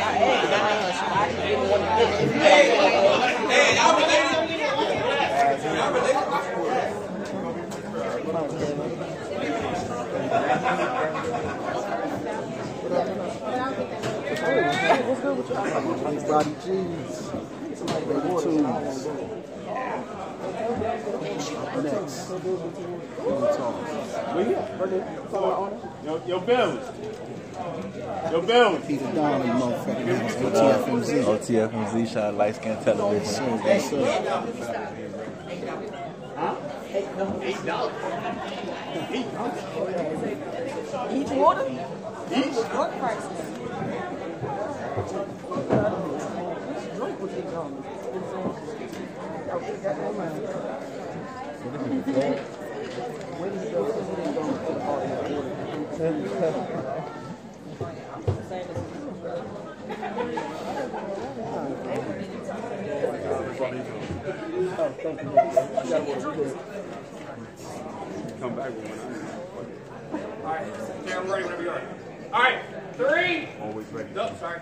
y'all related? Y'all related? What's good with you? Body cheese. Baby Tunez. Next. Your bells. Your bells. Peter Down in the motherfucking house. OTFMZ. OTFMZ shot light skin television. Yes, sir. Huh? $8. Each water? Each? What prices? Come back with one. All right, Cam, ready whenever you are. All right, 3. Always ready. No, sorry.